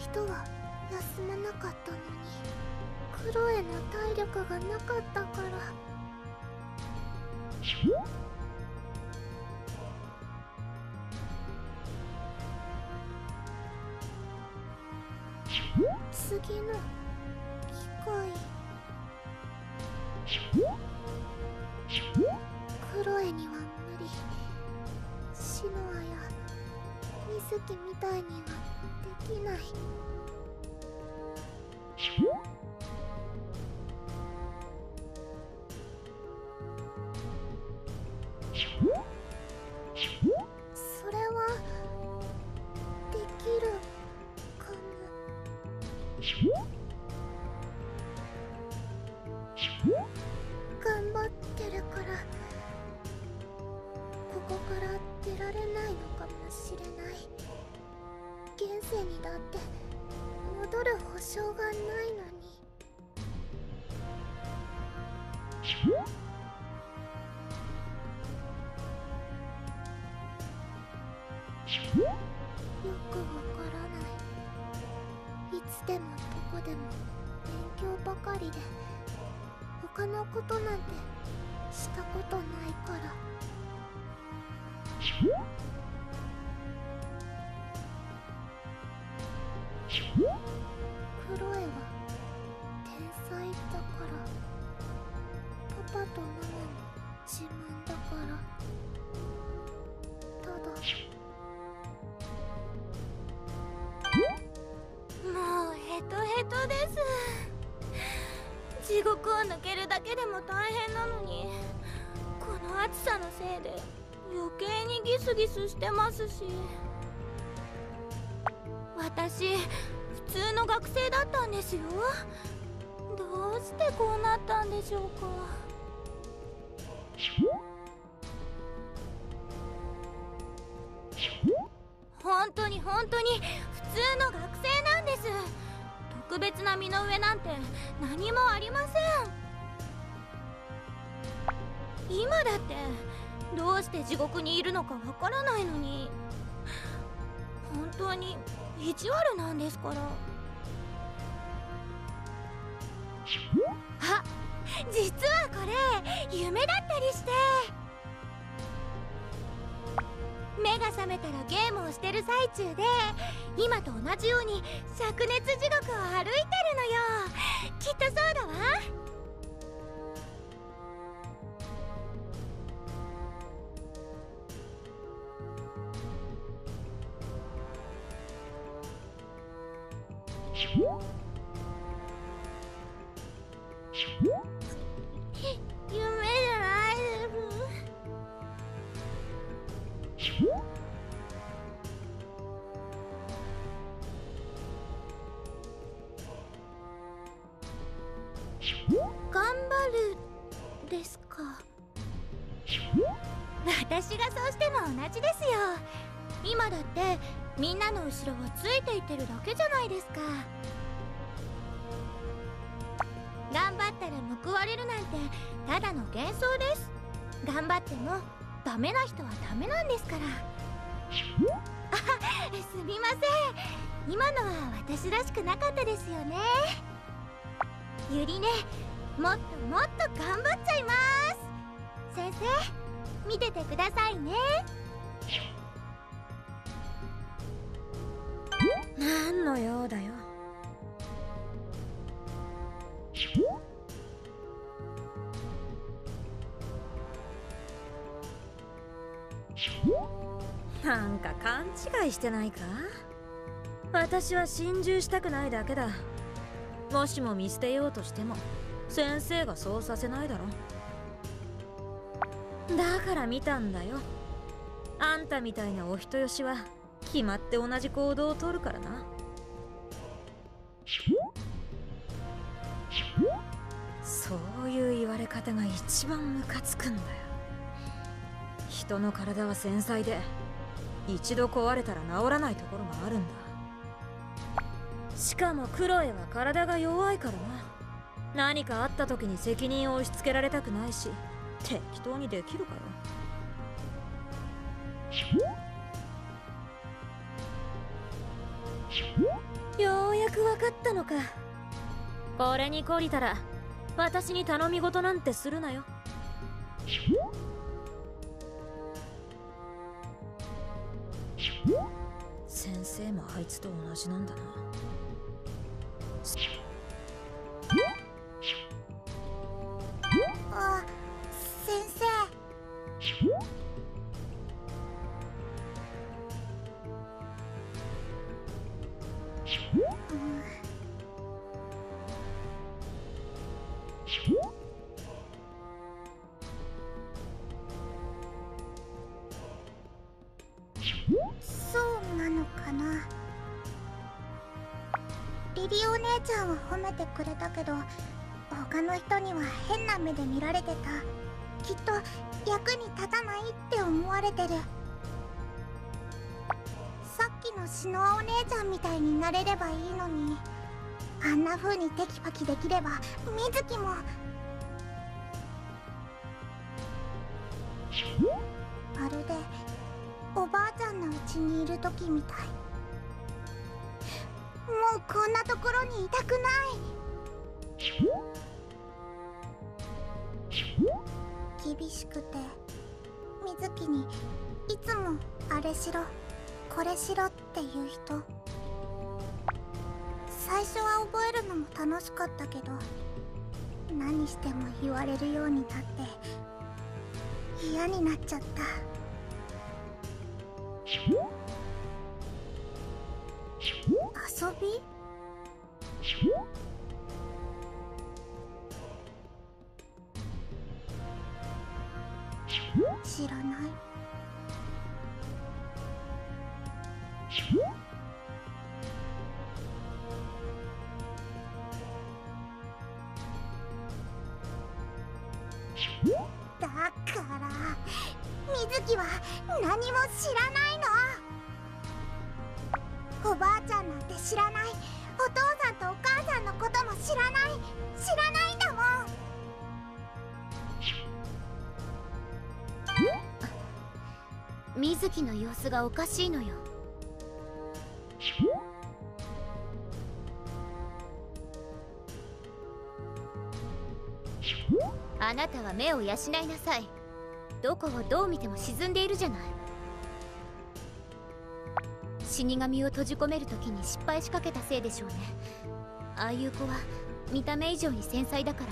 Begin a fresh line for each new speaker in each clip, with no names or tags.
とは休まなかったのに、クロエの体力がなかったから。次の機会、クロエには無理。シノアやミズキみたいにはできない。それはできるかも。頑張ってるから、ここから出られないのかもしれない。現世にだって戻る保証がないのに。よくわからない。いつでもどこでも勉強ばかりで、他のことなんてしたことないから。クロエは天才だから、パパとママの自慢だから。ただ
もうヘトヘトです。地獄を抜けるだけでも大変なのに、この暑さのせいで余計にギスギスしてますし。私普通の学生だったんですよ。どうしてこうなったんでしょうか。本当に普通の学生なんです。特別な身の上なんて何もありません。今だってどうして地獄にいるのかわからないのに、本当に意地悪なんですから。あ、実はこれ夢だったりして、目が覚めたらゲームをしてる最中で、今と同じように灼熱地獄を歩いてるのよ。きっとそうだわ。夢じゃないです。頑張るですか。私がそうしても同じですよ。今だってみんなの後ろをついていってるだけじゃないですか。頑張ったら報われるなんてただの幻想です。頑張ってもダメな人はダメなんですから。あ、すみません。今のは私らしくなかったですよね。ゆりね、もっともっと頑張っちゃいます。先生、見ててくださいね。
何の用だよ。なんか勘違いしてないか？私は心中したくないだけだ。もしも見捨てようとしても先生がそうさせないだろ。だから見たんだよ。あんたみたいなお人よしは決まって同じ行動をとるからな。そういう言われ方が一番ムカつくんだよ。人の体は繊細で、一度壊れたら治らないところがあるんだ。しかもクロエは体が弱いからな。何かあった時に責任を押し付けられたくないし、適当にできるかよ。 ようやくわかったのか。これに懲りたら私に頼み事なんてするなよ。先生もあいつと同じなんだな。
あ、先生。そうなのかな。リリお姉ちゃんは褒めてくれたけど、他の人には変な目で見られてた。きっと役に立たないって思われてる。さっきのシノアお姉ちゃんみたいになれればいいのに、あんな風にテキパキできれば水城も。まるでおばあちゃんのうちにいる時みたい。もうこんなところにいたくない。厳しくて水城にいつもあれしろこれしろっていう人。最初は覚えるのも楽しかったけど、何しても言われるようになって嫌になっちゃった。遊び？知らない。だから水城は何も知らないの。おばあちゃんなんて知らない。お父さんとお母さんのことも知らない。知らないんだもん。
水城の様子がおかしいのよ。あなたは目を養いなさい。どこをどう見ても沈んでいるじゃない。死神を閉じ込める時に失敗しかけたせいでしょうね。ああいう子は見た目以上に繊細だから。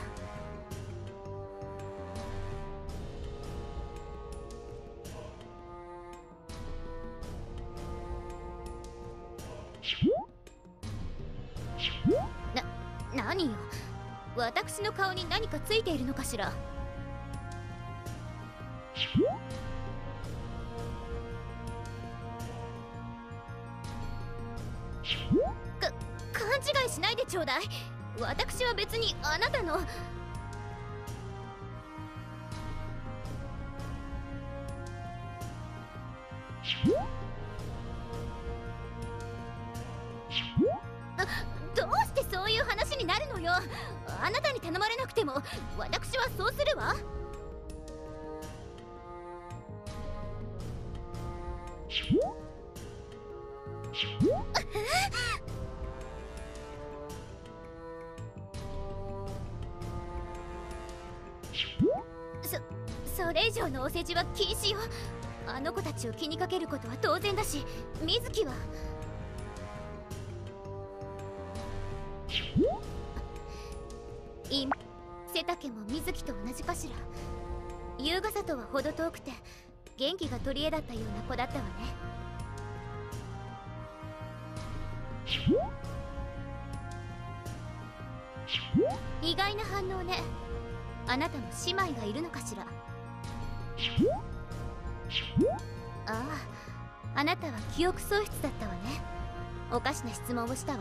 何よ、私の顔に何かついているのかしら。勘違いしないでちょうだい。私は別にあなたの。どうしてそういう話になるのよ。あなたに頼まれなくても私はそうするわ。それ以上のお世辞は禁止よ。あの子たちを気にかけることは当然だし、水城は背丈も水城と同じかしら。優雅さとは程遠くて元気が取り柄だったような子だったわね。意外な反応ね。あなたも姉妹がいるのかしら。ああ、あなたは記憶喪失だったわね。おかしな質問をしたわ。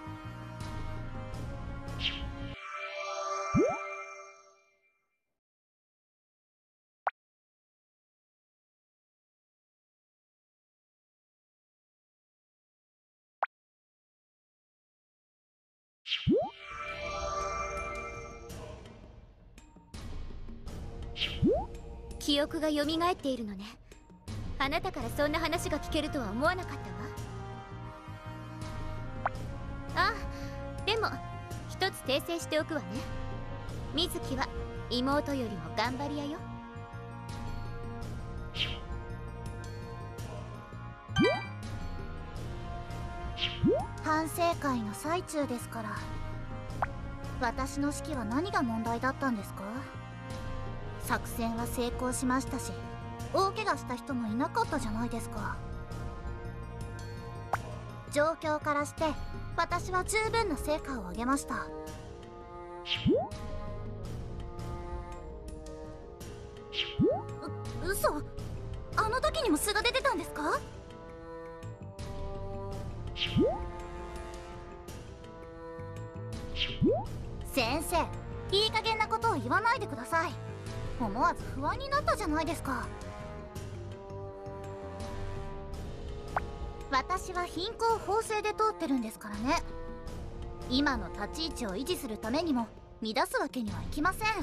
記憶が蘇っているのね。あなたからそんな話が聞けるとは思わなかったわ。 訂正しておくわね。水木は妹よりも頑張り屋よ。
反省会の最中ですから。私の指揮は何が問題だったんですか？作戦は成功しましたし、大怪我した人もいなかったじゃないですか。状況からして私は十分な成果を上げました。嘘？あの時にも素が出てたんですか？先生、いい加減なことを言わないでください。思わず不安になったじゃないですか。私は貧困法制で通ってるんですからね。今の立ち位置を維持するためにも乱すわけにはいきません。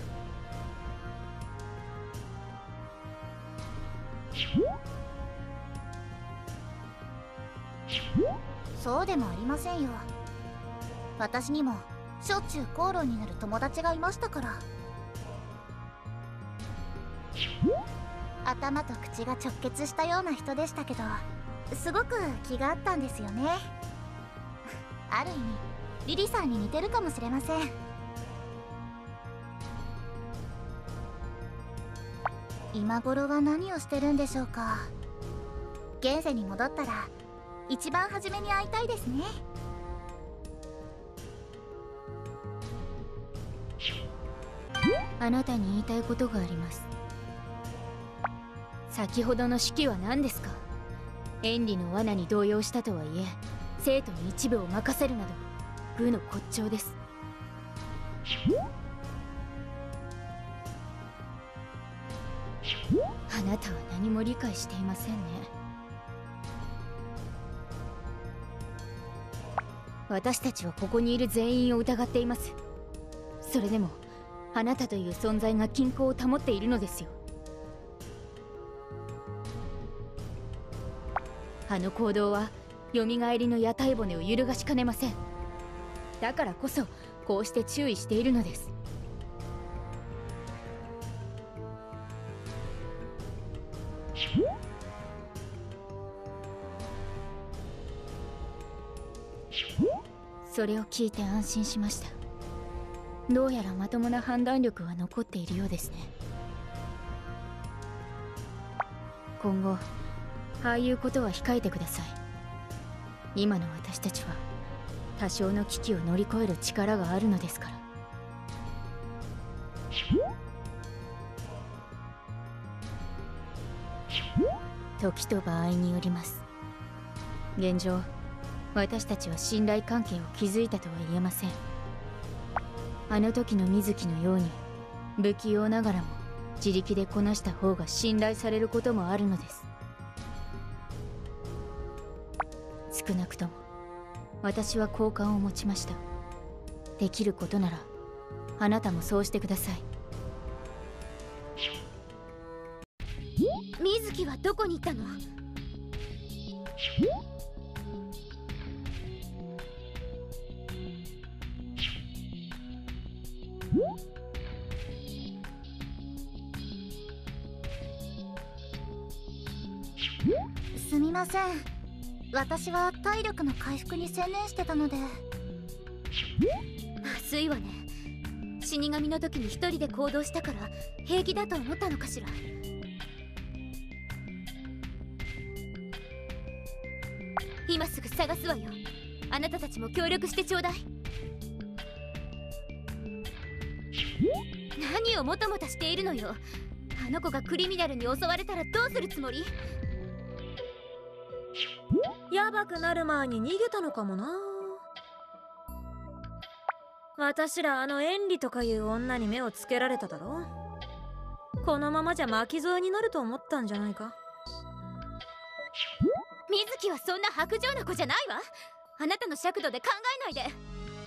そうでもありませんよ。私にもしょっちゅう口論になる友達がいましたから。頭と口が直結したような人でしたけど、すごく気があったんですよね。ある意味リリさんに似てるかもしれません。今頃は何をしてるんでしょうか。現世に戻ったら一番初めに会いたいですね。
あなたに言いたいことがあります。先ほどの指揮は何ですか？縁理の罠に動揺したとはいえ、生徒に一部を任せるなど愚の骨頂です。あなたは何も理解していませんね。私たちはここにいる全員を疑っています。それでもあなたという存在が均衡を保っているのですよ。あの行動はよみがえりの屋台骨を揺るがしかねません。だからこそこうして注意しているのです。それを聞いて安心しました。どうやらまともな判断力は残っているようですね。今後ああいうことは控えてください。今の私たちは多少の危機を乗り越える力があるのですから。時と場合によります。現状私たちは信頼関係を築いたとは言えません。あの時の水木のように不器用ながらも自力でこなした方が信頼されることもあるのです。少なくとも私は好感を持ちました。できることならあなたもそうしてください。
水木はどこに行ったの？
すみません。私は体力の回復に専念してたので。
まずいわね。死神の時に一人で行動したから平気だと思ったのかしら。今すぐ探すわよ。あなたたちも協力してちょうだい。何をもたもたしているのよ。あの子がクリミナルに襲われたらどうするつもり？
やばくなる前に逃げたのかもな。私らあの縁理とかいう女に目をつけられただろ。このままじゃ巻き添えになると思ったんじゃないか。
水木はそんな薄情な子じゃないわ。あなたの尺度で考えないで。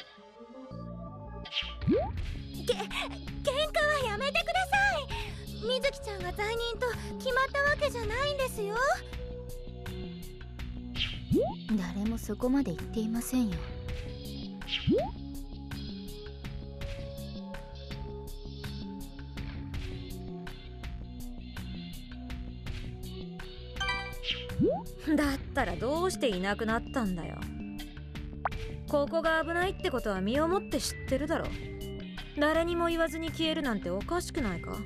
喧嘩はやめてください。水木ちゃんが罪人と決まったわけじゃないんですよ。
誰もそこまで言っていませんよ。
だったらどうしていなくなったんだよ。ここが危ないってことは身をもって知ってるだろ。誰にも言わずに消えるなんておかしくないか？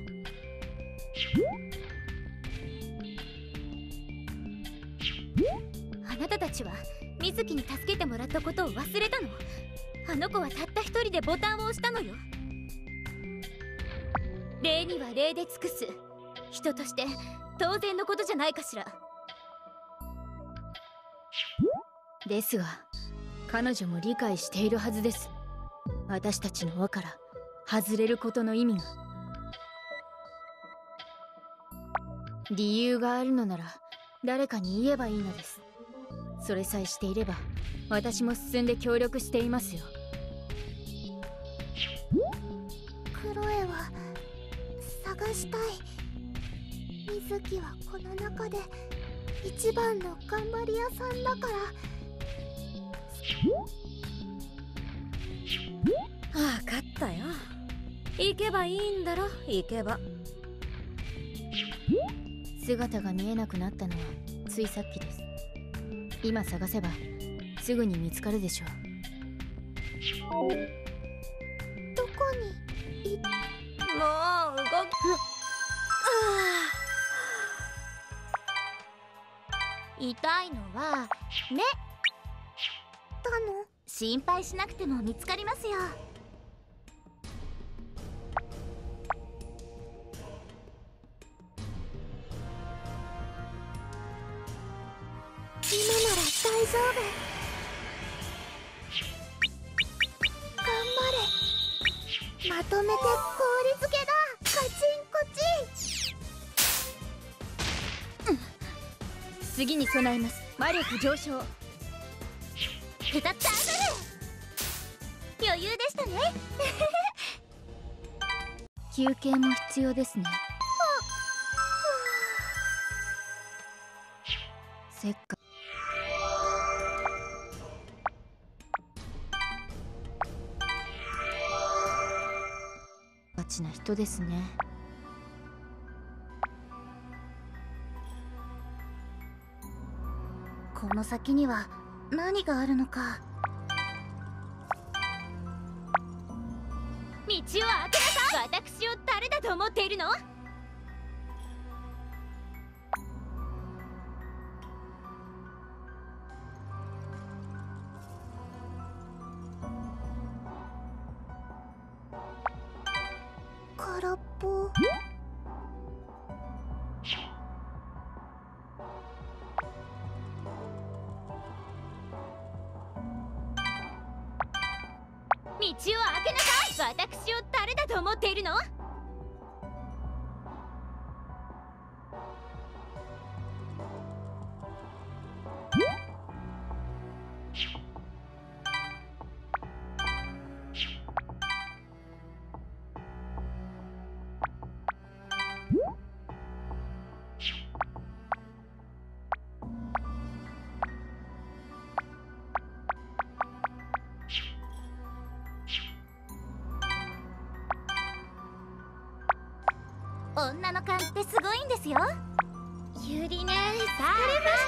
あなたたちは水木に助けてもらったことを忘れたの？あの子はたった一人でボタンを押したのよ。礼には礼で尽くす。人として当然のことじゃないかしら。
ですが彼女も理解しているはずです。私たちの輪から外れることの意味が。理由があるのなら誰かに言えばいいのです。それさえしていれば私も進んで協力していますよ。
クロエは探したい。水木はこの中で一番の頑張り屋さんだから。
分かったよ。行けばいいんだろ。行けば。
姿が見えなくなったのはついさっきです。今探せばすぐに見つかるでしょう。
どこに
もう動く。
痛いのは目
たの？
心配しなくても見つかりますよ。
今なら大丈夫。頑張れ。まとめて氷漬けだ。カチンコチン。
次に備えます。魔力上昇。
ペタッと当たる。余裕でしたね。
休憩も必要ですね。せっかガチな人ですね。
この先には何があるのか。道を開けなさい。私を誰だと思っているの？
空っぽ。
道を開けなさい。私を誰だと思っているの？女の勘ってすごいんですよ。ゆりね、さあ